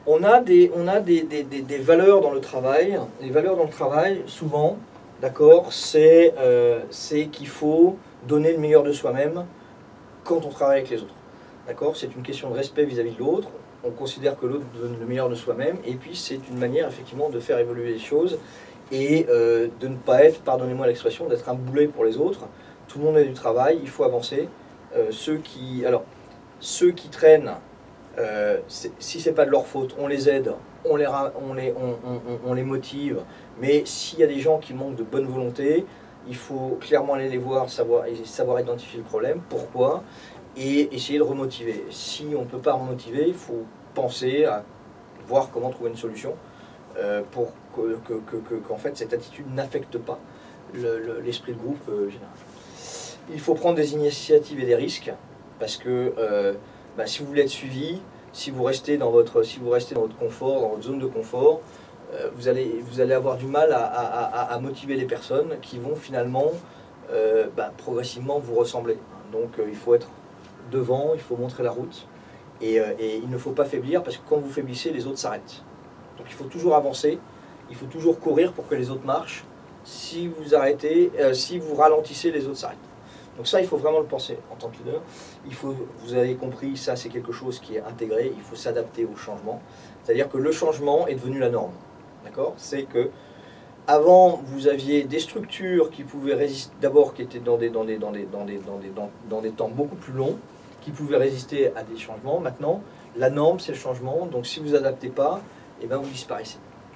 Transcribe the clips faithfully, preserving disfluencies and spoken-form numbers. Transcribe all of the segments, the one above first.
On a, des, on a des, des, des, des valeurs dans le travail. Les valeurs dans le travail, souvent, d'accord, c'est euh, qu'il faut donner le meilleur de soi-même quand on travaille avec les autres. D'accord, c'est une question de respect vis-à-vis de l'autre. On considère que l'autre donne le meilleur de soi-même. Et puis, c'est une manière, effectivement, de faire évoluer les choses et euh, de ne pas être, pardonnez-moi l'expression, d'être un boulet pour les autres. Tout le monde a du travail, il faut avancer. Euh, ceux qui, alors, ceux qui traînent, euh, si ce n'est pas de leur faute, on les aide, on les, on les, on, on, on les motive. Mais s'il y a des gens qui manquent de bonne volonté, il faut clairement aller les voir, savoir, savoir identifier le problème, pourquoi, et essayer de remotiver. Si on ne peut pas remotiver, il faut penser à voir comment trouver une solution euh, pour que, que, que, que, qu'en fait cette attitude n'affecte pas l'esprit le, le, de groupe euh, général. Il faut prendre des initiatives et des risques, parce que euh, bah, si vous voulez être suivi, si vous restez dans votre, si vous restez dans votre confort, dans votre zone de confort, euh, vous, allez, vous allez avoir du mal à, à, à, à motiver les personnes qui vont finalement euh, bah, progressivement vous ressembler. Donc euh, il faut être devant, il faut montrer la route, et, euh, et il ne faut pas faiblir, parce que quand vous faiblissez, les autres s'arrêtent. Donc il faut toujours avancer, il faut toujours courir pour que les autres marchent. Si vous arrêtez, euh, si vous ralentissez, les autres s'arrêtent. Donc ça, il faut vraiment le penser en tant que leader. Il faut, vous avez compris, ça c'est quelque chose qui est intégré, il faut s'adapter au changement. C'est-à-dire que le changement est devenu la norme. D'accord ? C'est que avant, vous aviez des structures qui pouvaient résister, d'abord qui étaient dans des, dans, des, dans, des, dans, des, dans, des, dans, dans des temps beaucoup plus longs, qui pouvaient résister à des changements. Maintenant, la norme, c'est le changement. Donc si vous n'adaptez pas, eh ben, vous disparaissez.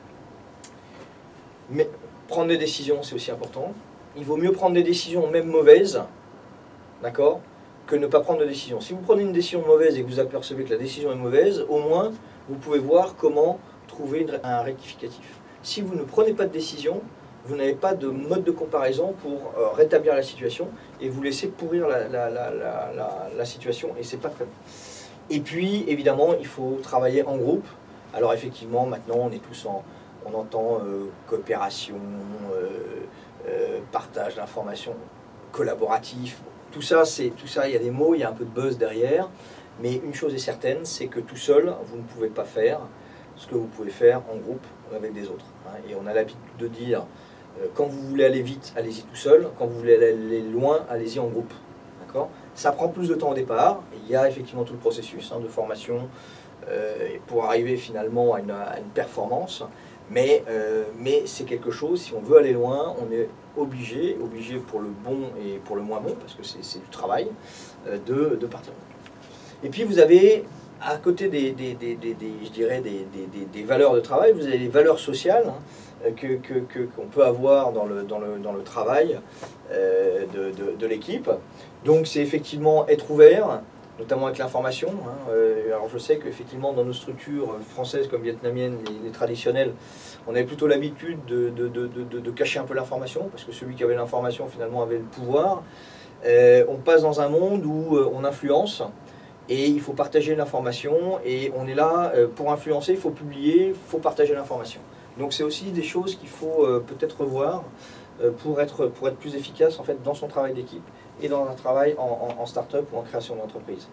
Mais prendre des décisions, c'est aussi important. Il vaut mieux prendre des décisions, même mauvaises, d'accord, que ne pas prendre de décision. Si vous prenez une décision mauvaise et que vous apercevez que la décision est mauvaise, au moins, vous pouvez voir comment trouver une, un rectificatif. Si vous ne prenez pas de décision, vous n'avez pas de mode de comparaison pour euh, rétablir la situation et vous laissez pourrir la, la, la, la, la, la situation, et c'est pas très bon. Et puis, évidemment, il faut travailler en groupe. Alors effectivement, maintenant, on est tous en... On entend euh, coopération, euh, euh, partage d'informations, collaboratif. Tout ça, c'est tout ça, il y a des mots, il y a un peu de buzz derrière. Mais une chose est certaine, c'est que tout seul, vous ne pouvez pas faire ce que vous pouvez faire en groupe avec des autres. Hein. Et on a l'habitude de dire, euh, quand vous voulez aller vite, allez-y tout seul. Quand vous voulez aller loin, allez-y en groupe. D'accord ? Ça prend plus de temps au départ. Il y a effectivement tout le processus hein, de formation euh, pour arriver finalement à une, à une performance. Mais, euh, mais c'est quelque chose, si on veut aller loin, on est obligé, obligé pour le bon et pour le moins bon, parce que c'est du travail, euh, de, de partir. Et puis vous avez, à côté des, des, des, des, des je dirais, des, des, des valeurs de travail, vous avez les valeurs sociales hein, que, que, que, qu'on peut avoir dans le, dans le, dans le travail euh, de, de, de l'équipe. Donc c'est effectivement être ouvert, notamment avec l'information. Hein. Euh, alors je sais qu'effectivement dans nos structures françaises comme vietnamiennes, les, les traditionnelles, on avait plutôt l'habitude de, de, de, de, de cacher un peu l'information, parce que celui qui avait l'information finalement avait le pouvoir. Euh, on passe dans un monde où euh, on influence, et il faut partager l'information, et on est là euh, pour influencer, il faut publier, il faut partager l'information. Donc c'est aussi des choses qu'il faut euh, peut-être revoir euh, pour, être, pour être plus efficace en fait, dans son travail d'équipe, et dans un travail en, en, en start-up ou en création d'entreprise.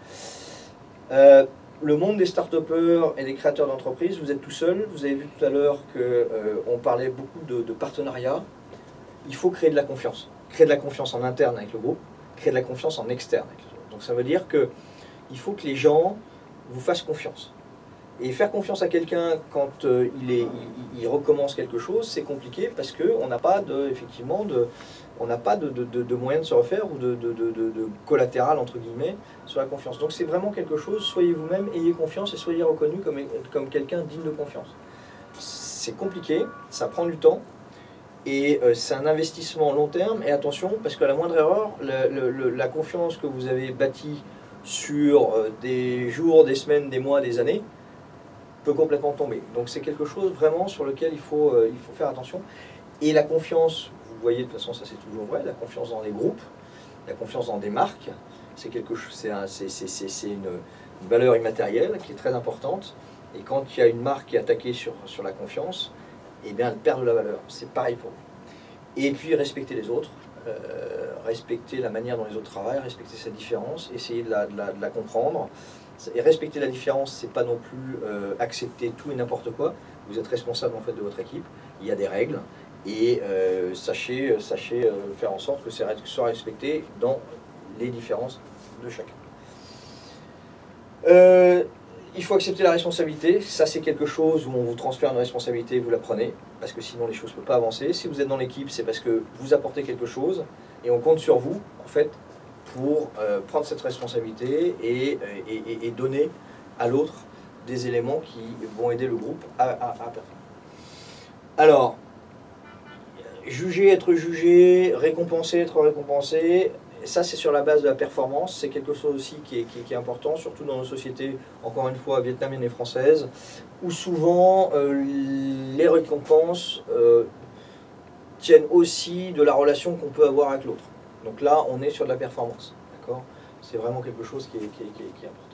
Euh, le monde des start-upers et des créateurs d'entreprises, vous êtes tout seul. Vous avez vu tout à l'heure qu'on euh, parlait beaucoup de, de partenariats. Il faut créer de la confiance. Créer de la confiance en interne avec le groupe, créer de la confiance en externe avec le groupe. Donc ça veut dire qu'il faut que les gens vous fassent confiance. Et faire confiance à quelqu'un quand euh, il, est, il, il recommence quelque chose, c'est compliqué parce qu'on n'a pas de, effectivement de, on n'a pas de, de, de, de moyen de se refaire ou de, de, de, de, de collatéral entre guillemets sur la confiance. Donc c'est vraiment quelque chose, soyez vous-même, ayez confiance et soyez reconnu comme, comme quelqu'un digne de confiance. C'est compliqué, ça prend du temps et euh, c'est un investissement long terme. Et attention, parce qu'à la moindre erreur, le, le, la confiance que vous avez bâtie sur euh, des jours, des semaines, des mois, des années, peut complètement tomber. Donc c'est quelque chose vraiment sur lequel il faut, euh, il faut faire attention. Et la confiance, vous voyez, de toute façon ça c'est toujours vrai, la confiance dans les groupes, la confiance dans des marques, c'est quelque chose, c'est un, une, une valeur immatérielle qui est très importante. Et quand il y a une marque qui est attaquée sur, sur la confiance, eh bien elle perd de la valeur. C'est pareil pour vous. Et puis respecter les autres, euh, respecter la manière dont les autres travaillent, respecter sa différence, essayer de la, de la, de la comprendre. Et respecter la différence, c'est pas non plus euh, accepter tout et n'importe quoi. Vous êtes responsable en fait de votre équipe. Il y a des règles et euh, sachez, sachez euh, faire en sorte que ces règles soient respectées dans les différences de chacun. Euh, il faut accepter la responsabilité. Ça, c'est quelque chose où on vous transfère une responsabilité et vous la prenez, parce que sinon les choses ne peuvent pas avancer. Si vous êtes dans l'équipe, c'est parce que vous apportez quelque chose et on compte sur vous en fait pour euh, prendre cette responsabilité et, et, et donner à l'autre des éléments qui vont aider le groupe à, à, à performer. Alors, juger, être jugé, récompenser, être récompensé, ça c'est sur la base de la performance, c'est quelque chose aussi qui est, qui, qui est important, surtout dans nos sociétés, encore une fois, vietnamiennes et françaises, où souvent euh, les récompenses euh, tiennent aussi de la relation qu'on peut avoir avec l'autre. Donc là, on est sur de la performance, d'accord ? C'est vraiment quelque chose qui est, qui est, qui est, qui est important.